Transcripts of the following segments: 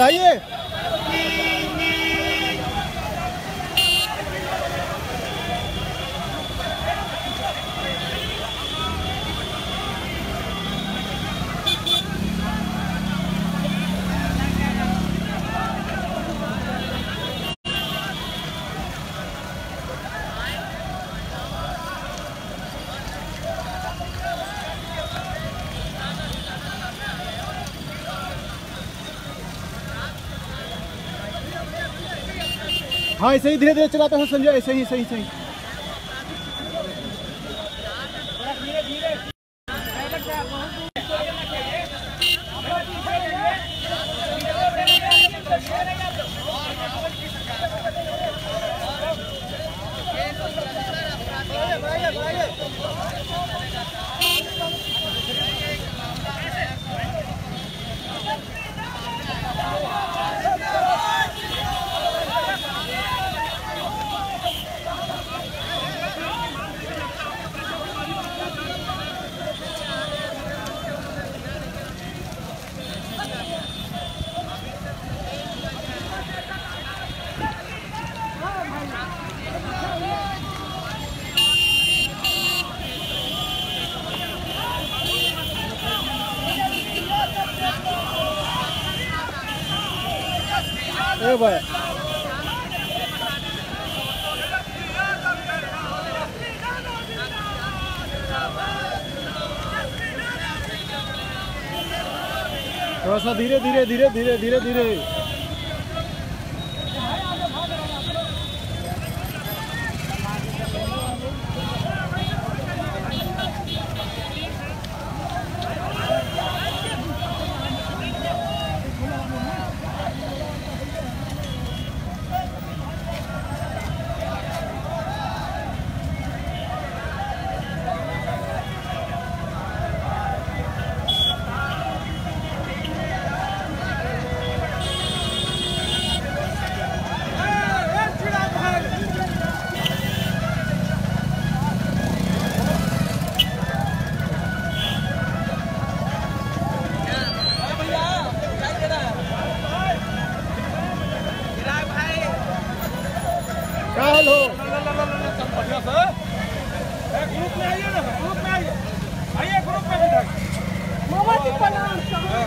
जाइए। हाँ ऐसे ही धीरे धीरे चलाते हैं संजय, ऐसे ही सही सही। ए भाई थोड़ा सा धीरे धीरे धीरे धीरे धीरे धीरे। ग्रुप में आइए ना, ग्रुप में आइए, आइए ग्रुप में भी मामा जी प्रणाम।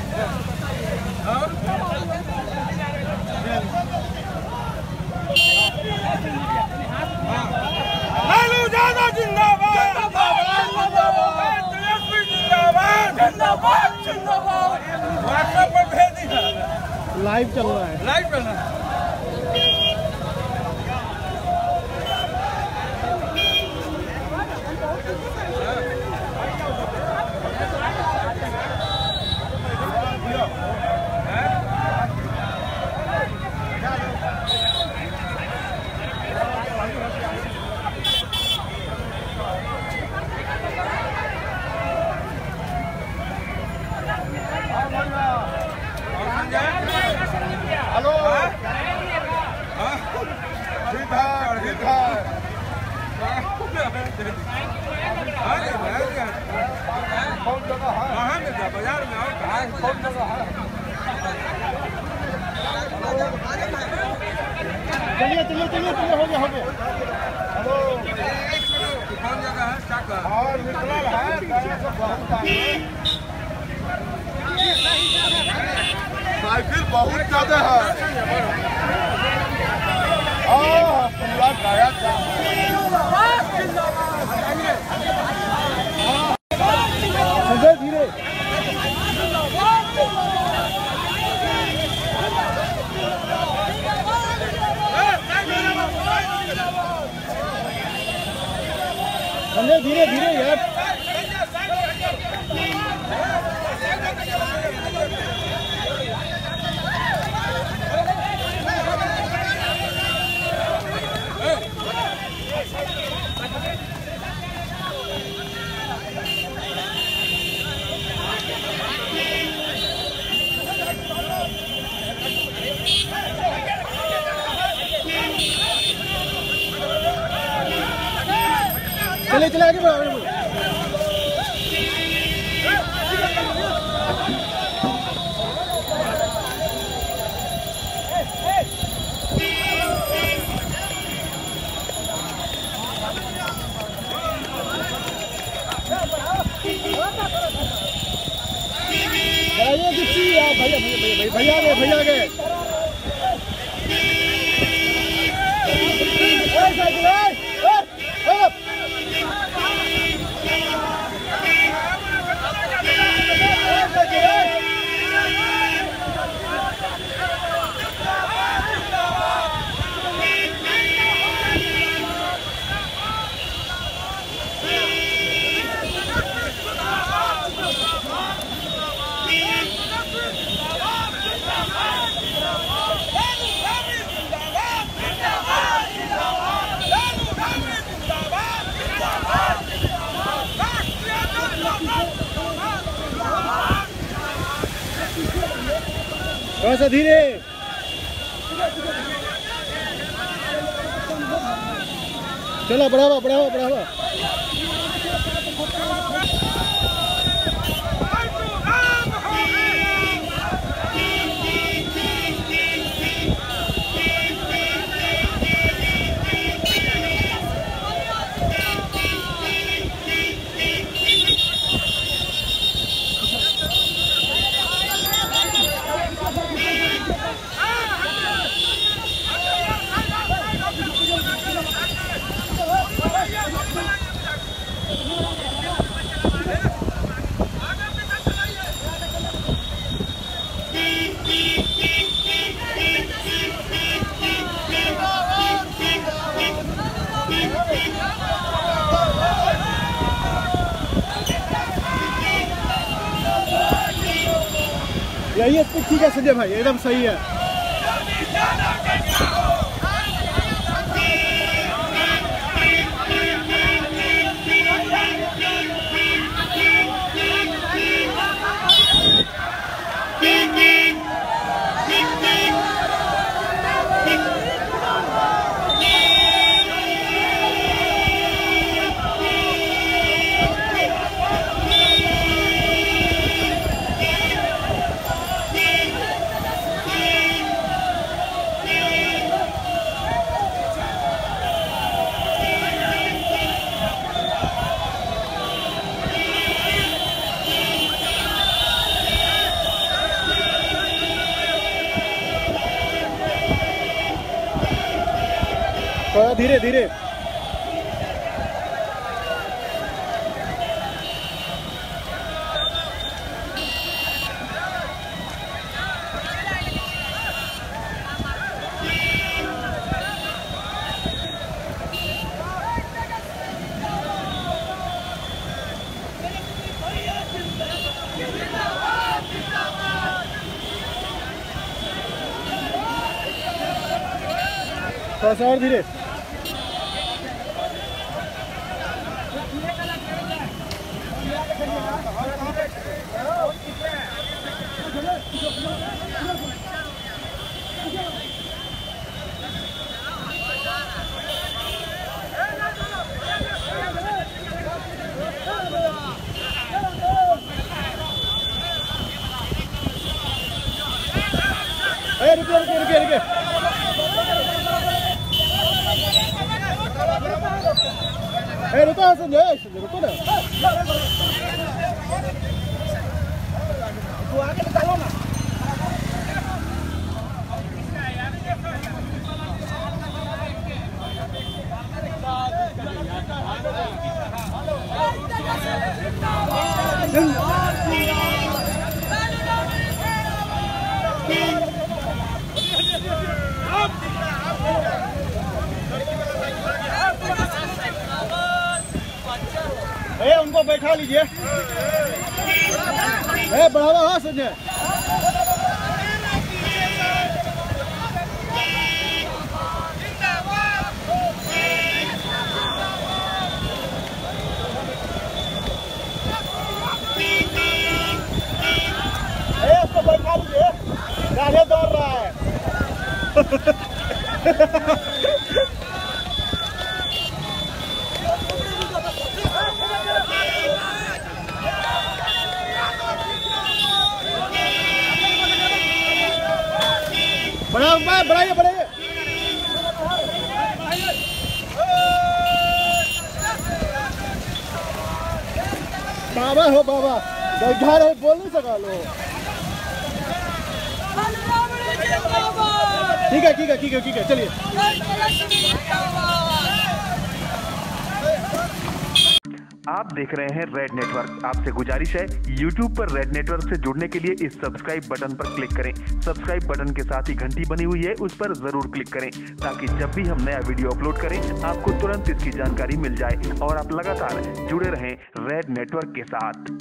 लालू यादव जिंदाबाद, तेजस्वी जिंदाबाद, जिंदाबाद जिंदाबाद। व्हाट्सएप पर भेज दिया, लाइव चल रहा है, लाइव चल रहा है। हेलो ठीक है ठीक है। कौन जगह है? कहाँ में था? बाजार में और कौन जगह है? चलिए चलिए चलिए चलिए, हो गया हो गया। हेलो कौन जगह है? चाका और निकल है साइकिल बहुत ज्यादा है। पूरा गया संजय धीरे। संजय धीरे धीरे यार। चले चले आगे बढ़ो, आगे बढ़ो। भैया गए भैया गए। थोड़ा सा धीरे। चलो बढ़ावा बढ़ावा बढ़ावा। यही ठीक है संजय भाई, एकदम सही है। थोड़ा धीरे धीरे। थोड़ा सा और धीरे। रुके रुके रुके रुके। रुको संजय, रुको ना। तू आगे निकालो ना। उनको बैठा लीजिए। बढ़ावा। हाँ संजय। उसको बैठा लीजिए, गाड़ी दौड़ रहा है। बढ़ाइए बढ़ाइए। बाबा हो बाबा, घर बोल नहीं सका लो। ठीक है ठीक है ठीक है ठीक है, चलिए। आप देख रहे हैं रेड नेटवर्क। आपसे गुजारिश है, YouTube पर रेड नेटवर्क से जुड़ने के लिए इस सब्सक्राइब बटन पर क्लिक करें। सब्सक्राइब बटन के साथ ही घंटी बनी हुई है, उस पर जरूर क्लिक करें ताकि जब भी हम नया वीडियो अपलोड करें आपको तुरंत इसकी जानकारी मिल जाए और आप लगातार जुड़े रहें रेड नेटवर्क के साथ।